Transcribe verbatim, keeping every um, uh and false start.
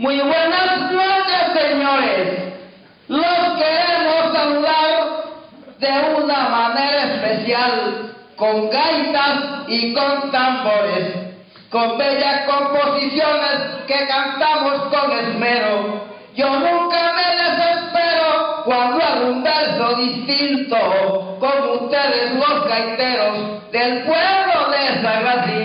Muy buenas noches, señores. Los queremos saludar de una manera especial, con gaitas y con tambores, con bellas composiciones que cantamos con esmero. Yo nunca me desespero cuando hago un verso distinto, con ustedes los gaiteros del pueblo de San García.